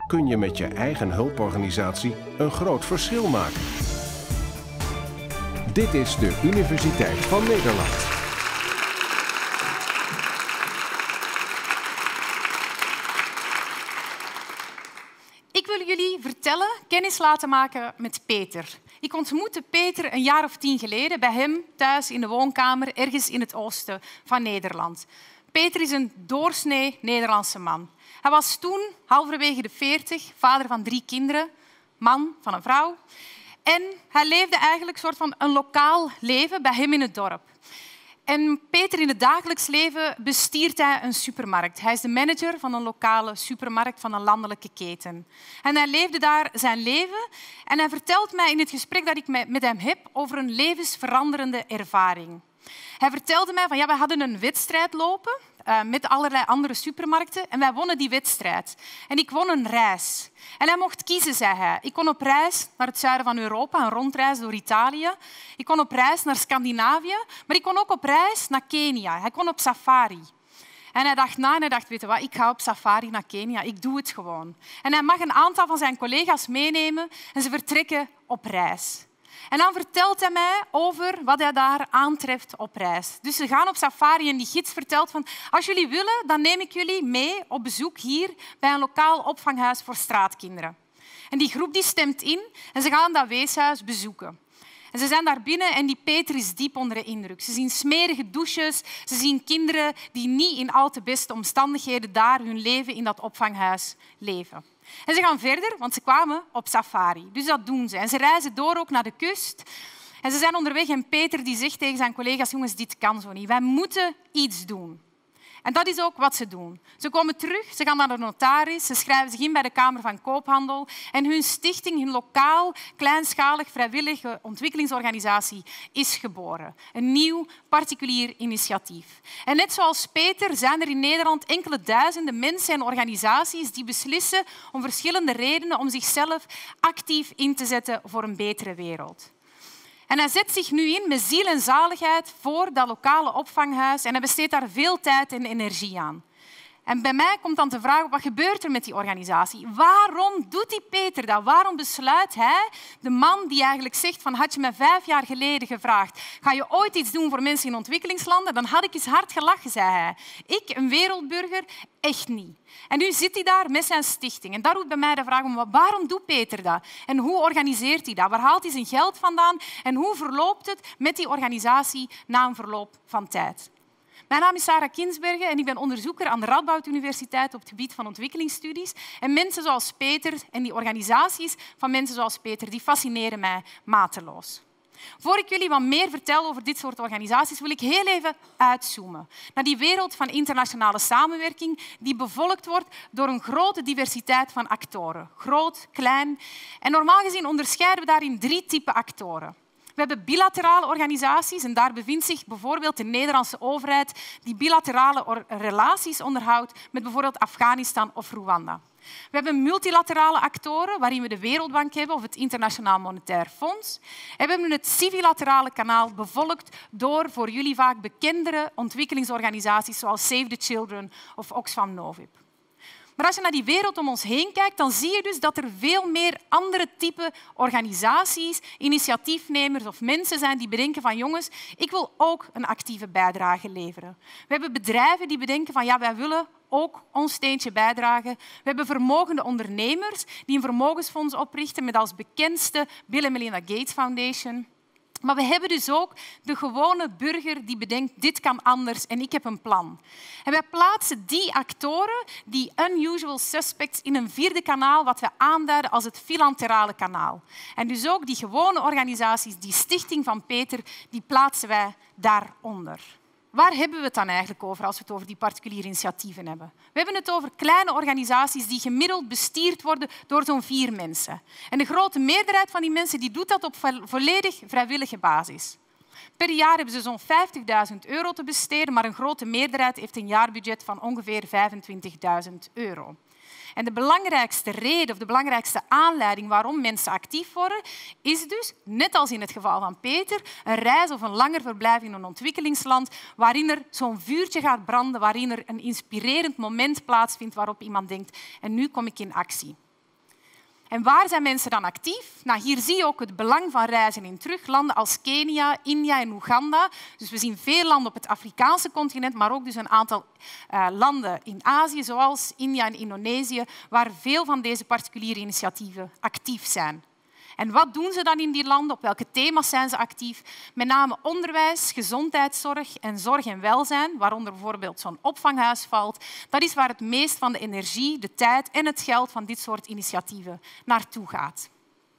kun je met je eigen hulporganisatie een groot verschil maken. Dit is de Universiteit van Nederland. Ik wil jullie vertellen, kennis laten maken met Peter. Ik ontmoette Peter een jaar of 10 geleden bij hem thuis in de woonkamer, ergens in het oosten van Nederland. Peter is een doorsnee Nederlandse man. Hij was toen halverwege de 40, vader van 3 kinderen, man van een vrouw. En hij leefde eigenlijk een soort van een lokaal leven bij hem in het dorp. En Peter in het dagelijks leven bestiert hij een supermarkt. Hij is de manager van een lokale supermarkt van een landelijke keten. En hij leefde daar zijn leven. En hij vertelt mij in het gesprek dat ik met hem heb over een levensveranderende ervaring. Hij vertelde mij van wij hadden een wedstrijd lopen met allerlei andere supermarkten en wij wonnen die wedstrijd. En ik won een reis. En hij mocht kiezen, zei hij. Ik kon op reis naar het zuiden van Europa, een rondreis door Italië. Ik kon op reis naar Scandinavië, maar ik kon ook op reis naar Kenia. Hij kon op safari. En hij dacht na en hij dacht, weet je wat, ik ga op safari naar Kenia. Ik doe het gewoon. En hij mag een aantal van zijn collega's meenemen en ze vertrekken op reis. En dan vertelt hij mij over wat hij daar aantreft op reis. Dus ze gaan op safari en die gids vertelt van als jullie willen, dan neem ik jullie mee op bezoek hier bij een lokaal opvanghuis voor straatkinderen. En die groep die stemt in en ze gaan dat weeshuis bezoeken. En ze zijn daar binnen en die Peter is diep onder de indruk. Ze zien smerige douches, ze zien kinderen die niet in al te beste omstandigheden daar hun leven in dat opvanghuis leven. En ze gaan verder, want ze kwamen op safari. Dus dat doen ze. En ze reizen door ook naar de kust. En ze zijn onderweg en Peter die zegt tegen zijn collega's, jongens, dit kan zo niet. Wij moeten iets doen. En dat is ook wat ze doen. Ze komen terug, ze gaan naar de notaris, ze schrijven zich in bij de Kamer van Koophandel en hun stichting, hun lokaal, kleinschalig, vrijwillige ontwikkelingsorganisatie is geboren. Een nieuw, particulier initiatief. En net zoals Peter zijn er in Nederland enkele duizenden mensen en organisaties die beslissen om verschillende redenen om zichzelf actief in te zetten voor een betere wereld. En hij zet zich nu in met ziel en zaligheid voor dat lokale opvanghuis en hij besteedt daar veel tijd en energie aan. En bij mij komt dan de vraag op wat gebeurt er met die organisatie? Waarom doet die Peter dat? Waarom besluit hij, de man die eigenlijk zegt van had je me 5 jaar geleden gevraagd ga je ooit iets doen voor mensen in ontwikkelingslanden? Dan had ik eens hard gelachen, zei hij. Ik, een wereldburger, echt niet. En nu zit hij daar met zijn stichting. En daar roept bij mij de vraag om waarom doet Peter dat? En hoe organiseert hij dat? Waar haalt hij zijn geld vandaan? En hoe verloopt het met die organisatie na een verloop van tijd? Mijn naam is Sarah Kinsbergen en ik ben onderzoeker aan de Radboud Universiteit op het gebied van ontwikkelingsstudies. En mensen zoals Peter en die organisaties van mensen zoals Peter, die fascineren mij mateloos. Voor ik jullie wat meer vertel over dit soort organisaties, wil ik heel even uitzoomen naar die wereld van internationale samenwerking die bevolkt wordt door een grote diversiteit van actoren. Groot, klein. En normaal gezien onderscheiden we daarin 3 typen actoren. We hebben bilaterale organisaties en daar bevindt zich bijvoorbeeld de Nederlandse overheid die bilaterale relaties onderhoudt met bijvoorbeeld Afghanistan of Rwanda. We hebben multilaterale actoren, waarin we de Wereldbank hebben of het Internationaal Monetair Fonds. En we hebben het civilaterale kanaal bevolkt door voor jullie vaak bekendere ontwikkelingsorganisaties zoals Save the Children of Oxfam Novib. Maar als je naar die wereld om ons heen kijkt, dan zie je dus dat er veel meer andere typen organisaties, initiatiefnemers of mensen zijn die bedenken van jongens, ik wil ook een actieve bijdrage leveren. We hebben bedrijven die bedenken van wij willen ook ons steentje bijdragen. We hebben vermogende ondernemers die een vermogensfonds oprichten met als bekendste Bill en Melinda Gates Foundation. Maar we hebben dus ook de gewone burger die bedenkt, dit kan anders en ik heb een plan. En wij plaatsen die actoren, die unusual suspects, in een 4e kanaal, wat we aanduiden als het bilaterale kanaal. En dus ook die gewone organisaties, die stichting van Peter, die plaatsen wij daaronder. Waar hebben we het dan eigenlijk over als we het over die particuliere initiatieven hebben? We hebben het over kleine organisaties die gemiddeld bestierd worden door zo'n 4 mensen. En de grote meerderheid van die mensen die doet dat op volledig vrijwillige basis. Per jaar hebben ze zo'n €50.000 te besteden, maar een grote meerderheid heeft een jaarbudget van ongeveer €25.000. En de belangrijkste reden of de belangrijkste aanleiding waarom mensen actief worden, is dus, net als in het geval van Peter, een reis of een langer verblijf in een ontwikkelingsland waarin er zo'n vuurtje gaat branden, waarin er een inspirerend moment plaatsvindt waarop iemand denkt en nu kom ik in actie. En waar zijn mensen dan actief? Nou, hier zie je ook het belang van reizen in terug. Landen als Kenia, India en Oeganda. Dus we zien veel landen op het Afrikaanse continent, maar ook dus een aantal landen in Azië, zoals India en Indonesië, waar veel van deze particuliere initiatieven actief zijn. En wat doen ze dan in die landen? Op welke thema's zijn ze actief? Met name onderwijs, gezondheidszorg en zorg en welzijn, waaronder bijvoorbeeld zo'n opvanghuis valt. Dat is waar het meest van de energie, de tijd en het geld van dit soort initiatieven naartoe gaat.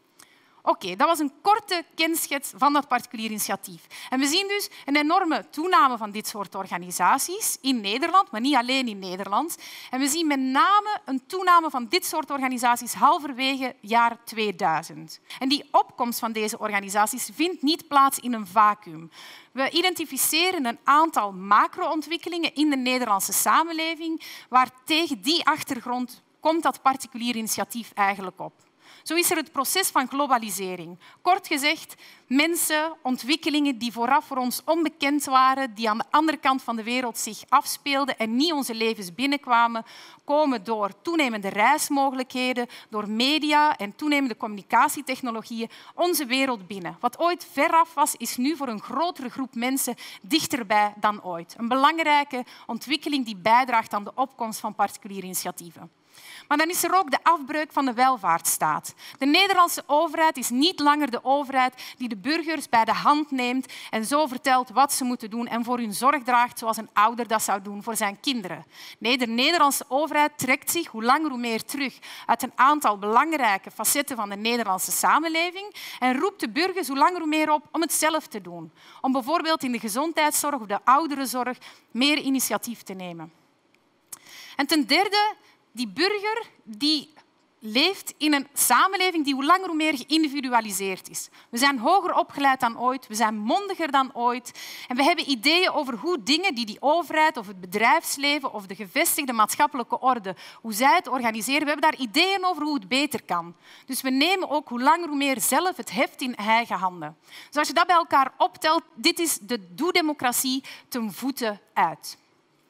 Oké, dat was een korte kenschets van dat particulier initiatief. En we zien dus een enorme toename van dit soort organisaties in Nederland, maar niet alleen in Nederland. En we zien met name een toename van dit soort organisaties halverwege jaar 2000. En die opkomst van deze organisaties vindt niet plaats in een vacuüm. We identificeren een aantal macro-ontwikkelingen in de Nederlandse samenleving, waar tegen die achtergrond komt dat particulier initiatief eigenlijk op. Zo is er het proces van globalisering. Kort gezegd, mensen, ontwikkelingen die vooraf voor ons onbekend waren, die aan de andere kant van de wereld zich afspeelden en niet onze levens binnenkwamen, komen door toenemende reismogelijkheden, door media en toenemende communicatietechnologieën onze wereld binnen. Wat ooit veraf was, is nu voor een grotere groep mensen dichterbij dan ooit. Een belangrijke ontwikkeling die bijdraagt aan de opkomst van particuliere initiatieven. Maar dan is er ook de afbreuk van de welvaartsstaat. De Nederlandse overheid is niet langer de overheid die de burgers bij de hand neemt en zo vertelt wat ze moeten doen en voor hun zorg draagt zoals een ouder dat zou doen voor zijn kinderen. Nee, de Nederlandse overheid trekt zich hoe langer hoe meer terug uit een aantal belangrijke facetten van de Nederlandse samenleving en roept de burgers hoe langer hoe meer op om het zelf te doen. Om bijvoorbeeld in de gezondheidszorg of de ouderenzorg meer initiatief te nemen. En ten derde, die burger die leeft in een samenleving die hoe langer hoe meer geïndividualiseerd is. We zijn hoger opgeleid dan ooit, we zijn mondiger dan ooit en we hebben ideeën over hoe dingen die overheid of het bedrijfsleven of de gevestigde maatschappelijke orde, hoe zij het organiseren, we hebben daar ideeën over hoe het beter kan. Dus we nemen ook hoe langer hoe meer zelf het heft in eigen handen. Dus als je dat bij elkaar optelt, dit is de doe-democratie ten voeten uit.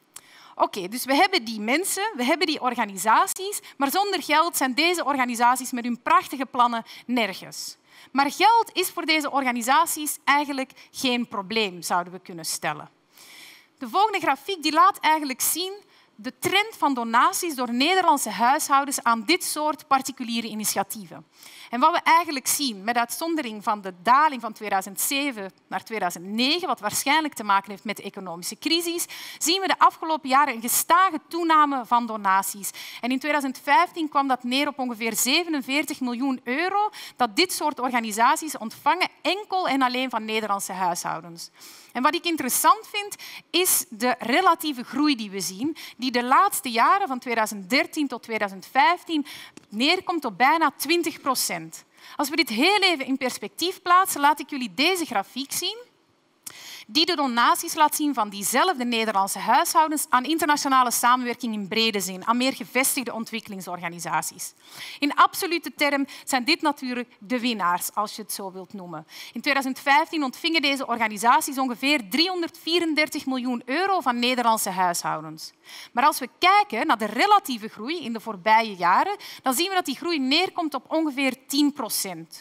Oké, dus we hebben die mensen, we hebben die organisaties, maar zonder geld zijn deze organisaties met hun prachtige plannen nergens. Maar geld is voor deze organisaties eigenlijk geen probleem, zouden we kunnen stellen. De volgende grafiek die laat eigenlijk zien de trend van donaties door Nederlandse huishoudens aan dit soort particuliere initiatieven. En wat we eigenlijk zien, met uitzondering van de daling van 2007 naar 2009, wat waarschijnlijk te maken heeft met de economische crisis, zien we de afgelopen jaren een gestage toename van donaties. En in 2015 kwam dat neer op ongeveer 47 miljoen euro dat dit soort organisaties ontvangen, enkel en alleen van Nederlandse huishoudens. En wat ik interessant vind, is de relatieve groei die we zien, die de laatste jaren, van 2013 tot 2015, neerkomt op bijna 20%. Als we dit heel even in perspectief plaatsen, laat ik jullie deze grafiek zien, die de donaties laat zien van diezelfde Nederlandse huishoudens aan internationale samenwerking in brede zin, aan meer gevestigde ontwikkelingsorganisaties. In absolute term zijn dit natuurlijk de winnaars, als je het zo wilt noemen. In 2015 ontvingen deze organisaties ongeveer 334 miljoen euro van Nederlandse huishoudens. Maar als we kijken naar de relatieve groei in de voorbije jaren, dan zien we dat die groei neerkomt op ongeveer 10%.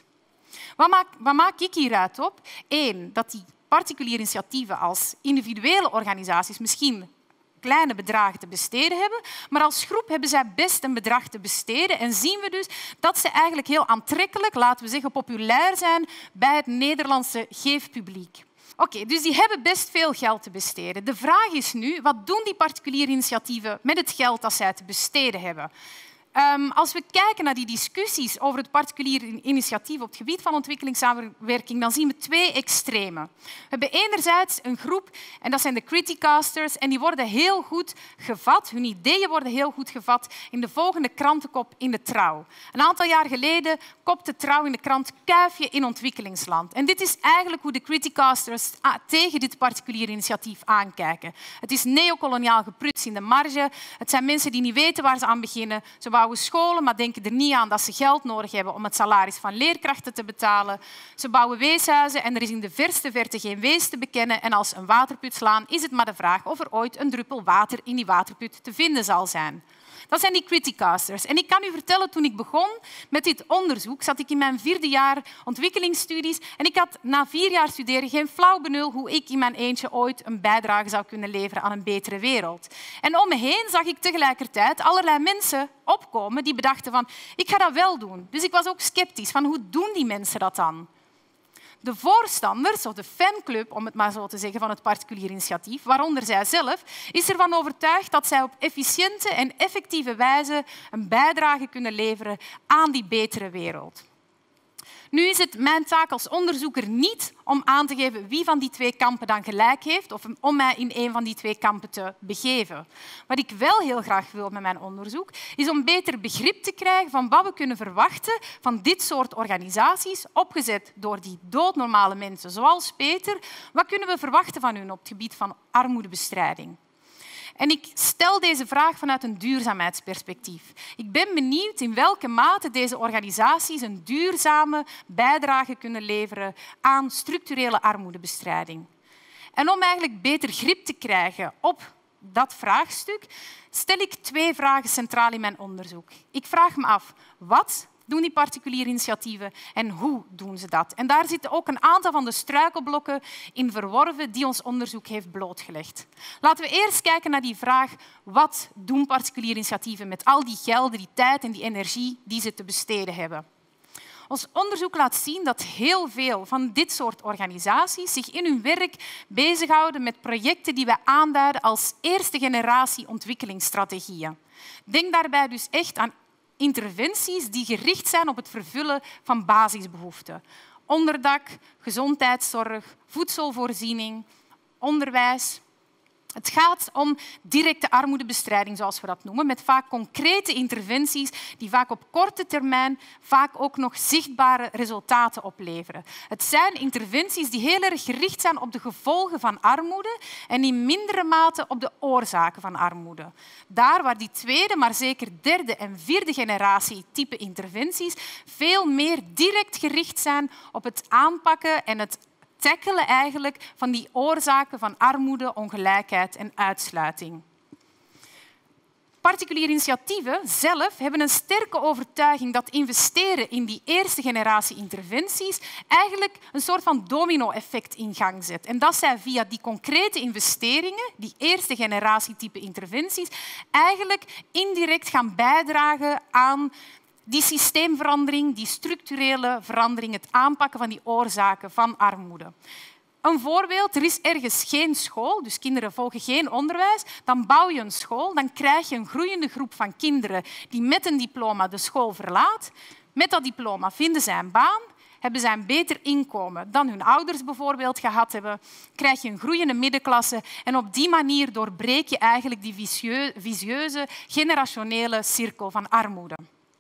Wat maak ik hieruit op? Eén, dat die particuliere initiatieven als individuele organisaties misschien kleine bedragen te besteden hebben, maar als groep hebben zij best een bedrag te besteden en zien we dus dat ze eigenlijk heel aantrekkelijk, laten we zeggen populair zijn bij het Nederlandse geefpubliek. Oké, dus die hebben best veel geld te besteden. De vraag is nu, wat doen die particuliere initiatieven met het geld dat zij te besteden hebben? Als we kijken naar die discussies over het particuliere initiatief op het gebied van ontwikkelingssamenwerking, dan zien we twee extremen. We hebben enerzijds een groep, en dat zijn de criticasters, en die worden heel goed gevat, hun ideeën worden heel goed gevat in de volgende krantenkop in de Trouw. Een aantal jaar geleden kopte Trouw in de krant Kuifje in ontwikkelingsland. En dit is eigenlijk hoe de criticasters tegen dit particuliere initiatief aankijken. Het is neocoloniaal gepruts in de marge. Het zijn mensen die niet weten waar ze aan beginnen. Ze bouwen scholen, maar denken er niet aan dat ze geld nodig hebben om het salaris van leerkrachten te betalen. Ze bouwen weeshuizen en er is in de verste verte geen wees te bekennen. En als een waterput slaan, is het maar de vraag of er ooit een druppel water in die waterput te vinden zal zijn. Dat zijn die criticasters. En ik kan u vertellen, toen ik begon met dit onderzoek, zat ik in mijn 4e jaar ontwikkelingsstudies en ik had na 4 jaar studeren geen flauw benul hoe ik in mijn eentje ooit een bijdrage zou kunnen leveren aan een betere wereld. En om me heen zag ik tegelijkertijd allerlei mensen opkomen die bedachten van, ik ga dat wel doen. Dus ik was ook sceptisch van, hoe doen die mensen dat dan? De voorstanders, of de fanclub, om het maar zo te zeggen, van het particulier initiatief, waaronder zij zelf, is ervan overtuigd dat zij op efficiënte en effectieve wijze een bijdrage kunnen leveren aan die betere wereld. Nu is het mijn taak als onderzoeker niet om aan te geven wie van die 2 kampen dan gelijk heeft of om mij in een van die 2 kampen te begeven. Wat ik wel heel graag wil met mijn onderzoek, is om beter begrip te krijgen van wat we kunnen verwachten van dit soort organisaties, opgezet door die doodnormale mensen zoals Peter. Wat kunnen we verwachten van hun op het gebied van armoedebestrijding? En ik stel deze vraag vanuit een duurzaamheidsperspectief. Ik ben benieuwd in welke mate deze organisaties een duurzame bijdrage kunnen leveren aan structurele armoedebestrijding. En om eigenlijk beter grip te krijgen op dat vraagstuk, stel ik 2 vragen centraal in mijn onderzoek. Ik vraag me af, wat doen die particuliere initiatieven en hoe doen ze dat? En daar zitten ook een aantal van de struikelblokken in verworven die ons onderzoek heeft blootgelegd. Laten we eerst kijken naar die vraag, wat doen particuliere initiatieven met al die gelden, die tijd en die energie die ze te besteden hebben? Ons onderzoek laat zien dat heel veel van dit soort organisaties zich in hun werk bezighouden met projecten die wij aanduiden als eerste generatie ontwikkelingsstrategieën. Denk daarbij dus echt aan interventies die gericht zijn op het vervullen van basisbehoeften. Onderdak, gezondheidszorg, voedselvoorziening, onderwijs. Het gaat om directe armoedebestrijding, zoals we dat noemen, met vaak concrete interventies die vaak op korte termijn vaak ook nog zichtbare resultaten opleveren. Het zijn interventies die heel erg gericht zijn op de gevolgen van armoede en in mindere mate op de oorzaken van armoede. Daar waar die 2e, maar zeker 3e en 4e generatie type interventies veel meer direct gericht zijn op het aanpakken en het tackelen eigenlijk van die oorzaken van armoede, ongelijkheid en uitsluiting. Particuliere initiatieven zelf hebben een sterke overtuiging dat investeren in die eerste generatie interventies eigenlijk een soort van domino-effect in gang zet. En dat zij via die concrete investeringen, die eerste generatie type interventies, eigenlijk indirect gaan bijdragen aan die systeemverandering, die structurele verandering, het aanpakken van die oorzaken van armoede. Een voorbeeld, er is ergens geen school, dus kinderen volgen geen onderwijs, dan bouw je een school, dan krijg je een groeiende groep van kinderen die met een diploma de school verlaat. Met dat diploma vinden zij een baan, hebben zij een beter inkomen dan hun ouders bijvoorbeeld gehad hebben, krijg je een groeiende middenklasse en op die manier doorbreek je eigenlijk die vicieuze generationele cirkel van armoede.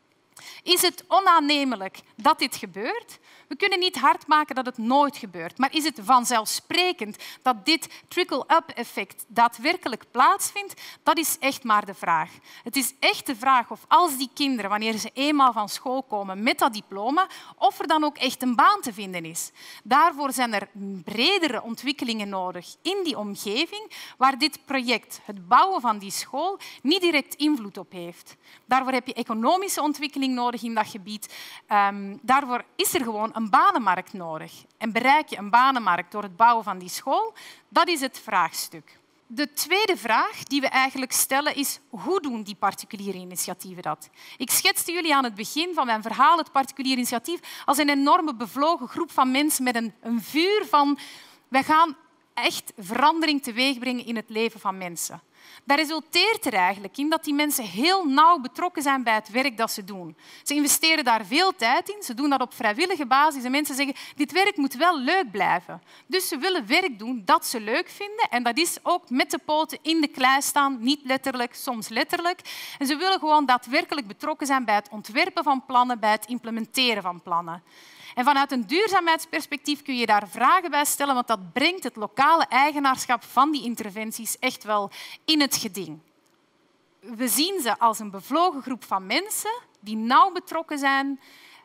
Is het onaannemelijk dat dit gebeurt? We kunnen niet hard maken dat het nooit gebeurt, maar is het vanzelfsprekend dat dit trickle-up effect daadwerkelijk plaatsvindt? Dat is echt maar de vraag. Het is echt de vraag of als die kinderen, wanneer ze eenmaal van school komen met dat diploma, of er dan ook echt een baan te vinden is. Daarvoor zijn er bredere ontwikkelingen nodig in die omgeving waar dit project, het bouwen van die school, niet direct invloed op heeft. Daarvoor heb je economische ontwikkeling nodig in dat gebied. Daarvoor is er gewoon een banenmarkt nodig. En bereik je een banenmarkt door het bouwen van die school? Dat is het vraagstuk. De tweede vraag die we eigenlijk stellen is, hoe doen die particuliere initiatieven dat? Ik schetste jullie aan het begin van mijn verhaal het particulier initiatief als een enorme bevlogen groep van mensen met een vuur van wij gaan echt verandering teweegbrengen in het leven van mensen. Dat resulteert er eigenlijk in dat die mensen heel nauw betrokken zijn bij het werk dat ze doen. Ze investeren daar veel tijd in, ze doen dat op vrijwillige basis en mensen zeggen dit werk moet wel leuk blijven. Dus ze willen werk doen dat ze leuk vinden en dat is ook met de poten in de klei staan, niet letterlijk, soms letterlijk. En ze willen gewoon daadwerkelijk betrokken zijn bij het ontwerpen van plannen, bij het implementeren van plannen. En vanuit een duurzaamheidsperspectief kun je daar vragen bij stellen, want dat brengt het lokale eigenaarschap van die interventies echt wel in het geding. We zien ze als een bevlogen groep van mensen die nauw betrokken zijn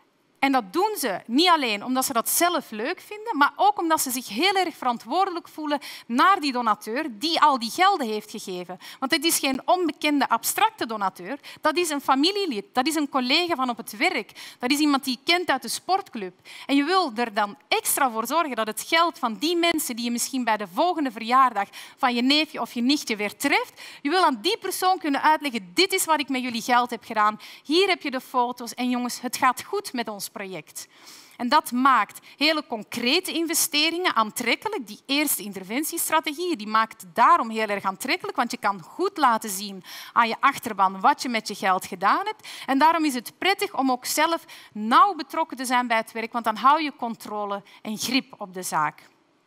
En dat doen ze niet alleen omdat ze dat zelf leuk vinden, maar ook omdat ze zich heel erg verantwoordelijk voelen naar die donateur die al die gelden heeft gegeven. Want het is geen onbekende abstracte donateur, dat is een familielid, dat is een collega van op het werk, dat is iemand die je kent uit de sportclub. En je wil er dan extra voor zorgen dat het geld van die mensen die je misschien bij de volgende verjaardag van je neefje of je nichtje weer treft, je wil aan die persoon kunnen uitleggen, dit is wat ik met jullie geld heb gedaan, hier heb je de foto's en jongens, het gaat goed met ons project. En dat maakt hele concrete investeringen aantrekkelijk. Die eerste interventiestrategie die maakt daarom heel erg aantrekkelijk, want je kan goed laten zien aan je achterban wat je met je geld gedaan hebt. En daarom is het prettig om ook zelf nauw betrokken te zijn bij het werk, want dan hou je controle en grip op de zaak.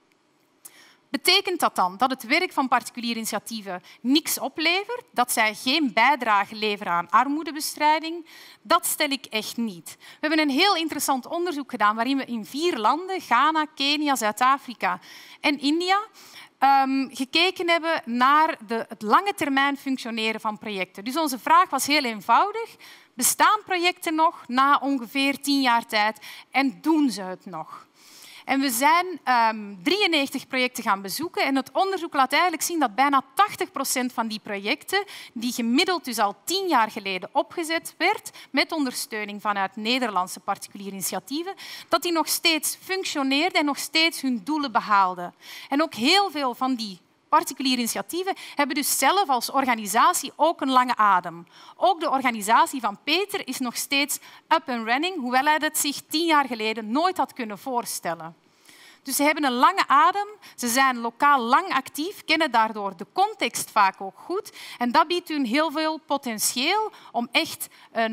Betekent dat dan dat het werk van particuliere initiatieven niks oplevert? Dat zij geen bijdrage leveren aan armoedebestrijding? Dat stel ik echt niet. We hebben een heel interessant onderzoek gedaan waarin we in 4 landen, Ghana, Kenia, Zuid-Afrika en India, gekeken hebben naar het lange termijn functioneren van projecten. Dus onze vraag was heel eenvoudig. Bestaan projecten nog na ongeveer 10 jaar tijd en doen ze het nog? En we zijn 93 projecten gaan bezoeken en het onderzoek laat eigenlijk zien dat bijna 80% van die projecten, die gemiddeld dus al 10 jaar geleden opgezet werd, met ondersteuning vanuit Nederlandse particuliere initiatieven, dat die nog steeds functioneerden en nog steeds hun doelen behaalden. En ook heel veel van die particuliere initiatieven hebben dus zelf als organisatie ook een lange adem. Ook de organisatie van Peter is nog steeds up and running, hoewel hij dat zich 10 jaar geleden nooit had kunnen voorstellen. Dus ze hebben een lange adem, ze zijn lokaal lang actief, kennen daardoor de context vaak ook goed. En dat biedt hun heel veel potentieel om echt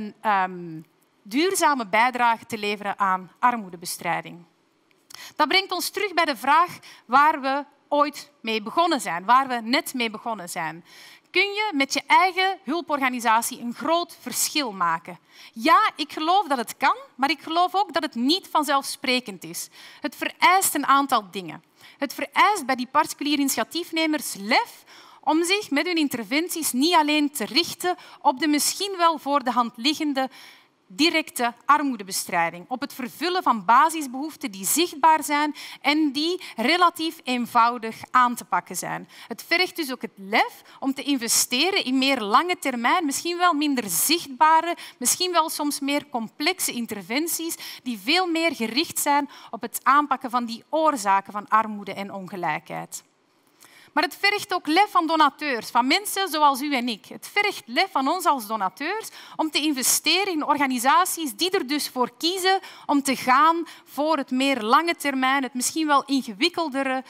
een duurzame bijdrage te leveren aan armoedebestrijding. Dat brengt ons terug bij de vraag waar we ooit mee begonnen zijn, waar we net mee begonnen zijn. Kun je met je eigen hulporganisatie een groot verschil maken? Ja, ik geloof dat het kan, maar ik geloof ook dat het niet vanzelfsprekend is. Het vereist een aantal dingen. Het vereist bij die particuliere initiatiefnemers lef om zich met hun interventies niet alleen te richten op de misschien wel voor de hand liggende directe armoedebestrijding, op het vervullen van basisbehoeften die zichtbaar zijn en die relatief eenvoudig aan te pakken zijn. Het vergt dus ook het lef om te investeren in meer lange termijn, misschien wel minder zichtbare, misschien wel soms meer complexe interventies die veel meer gericht zijn op het aanpakken van die oorzaken van armoede en ongelijkheid. Maar het vergt ook lef van donateurs, van mensen zoals u en ik. Het vergt lef van ons als donateurs om te investeren in organisaties die er dus voor kiezen om te gaan voor het meer lange termijn, het misschien wel ingewikkeldere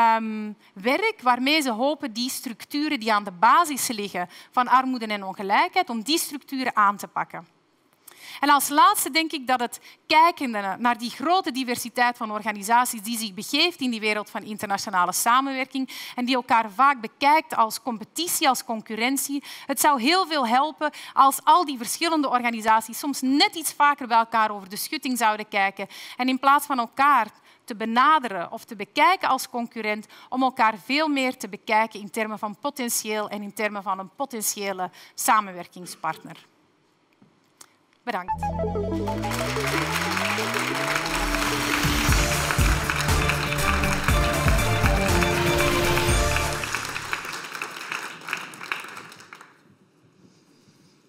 werk, waarmee ze hopen die structuren die aan de basis liggen van armoede en ongelijkheid, om die structuren aan te pakken. En als laatste denk ik dat het kijken naar die grote diversiteit van organisaties die zich begeeft in die wereld van internationale samenwerking en die elkaar vaak bekijkt als competitie, als concurrentie, het zou heel veel helpen als al die verschillende organisaties soms net iets vaker bij elkaar over de schutting zouden kijken en in plaats van elkaar te benaderen of te bekijken als concurrent, om elkaar veel meer te bekijken in termen van potentieel en in termen van een potentiële samenwerkingspartner. Bedankt.